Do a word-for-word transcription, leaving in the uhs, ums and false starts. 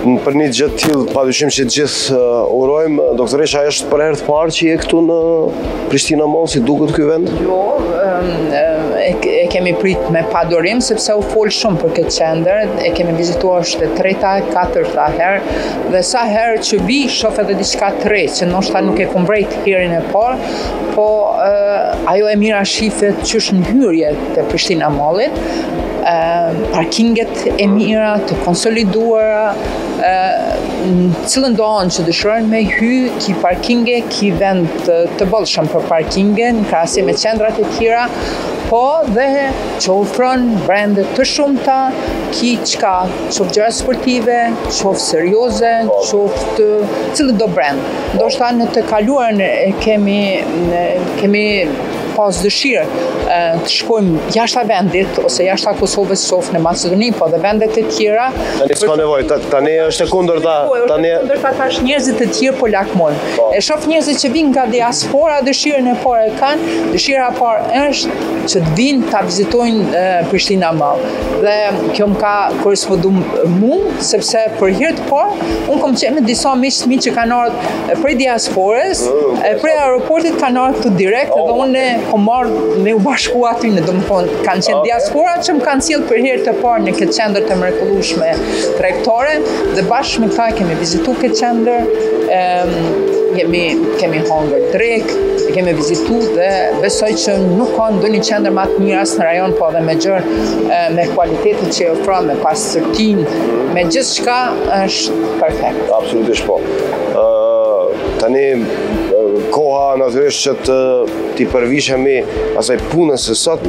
Për një gjë të tillë, padyshim që gjithë urojmë, doktoresha, është për herë të parë që je këtu në Prishtina Mall, si duket ky vend? Jo, e kemi prit me padurim sepse u fol shumë për këtë qendër, e kemi vizituar është e treta, katërta herë, dhe sa herë që vi shoh edhe diçka të re, që ndoshta nuk e kam vrejt herën e parë, po ajo e mira shifet që është në hyrje te Prishtina Mallit. Parkinget e mira, të konsoliduara, në cilën do anë që dëshirojnë me hy, ki parkinge, ki vend të, të bollshëm për parkinge, në krahasim me qendrat e tjera, po dhe që ofron brende të shumta, ki qka, qoftë gjëra sportive, qoftë serioze, qoftë cilë do brend. Ndoshta në të kaluarën e kemi, kemi pas dëshirë të shkojmë jashtë vendit ose jashtë Kosovës, qoftë në Maqedoni, po dhe vendet e tjera. Tani s'ka nevojë, tani është e kundërta, tani kundërta tash njerëzit e tjerë po lakmojnë. E shoh njerëzit që vinë nga diaspora, dëshirën e parë e kanë, dëshira e parë është që të vinë ta vizitojnë Prishtina Mall. Dhe kjo më ka korresponduar mu, sepse për herë të parë unë kam qenë me disa miq të mi që kanë ardhur prej diasporës, prej aeroportit kanë ardhur këtu direkt, dhe unë po marrë me u bashku aty në domethënë kanë qenë diaspora që më kanë sjellë për herë të parë në këtë qendër të mrekullueshme tregtore, dhe bashkë me këta kemi vizituar këtë qendër, kemi kemi hangër drek, kemi vizituar dhe besoj që nuk ka ndonjë qendër më të mirë as në rajon, po edhe me gjërë me kualitetin që ofron, me pastërtinë, me gjithçka është perfekt. Absolutisht po. Tani koha natyrisht që të t'i përvishemi asaj punës së sot,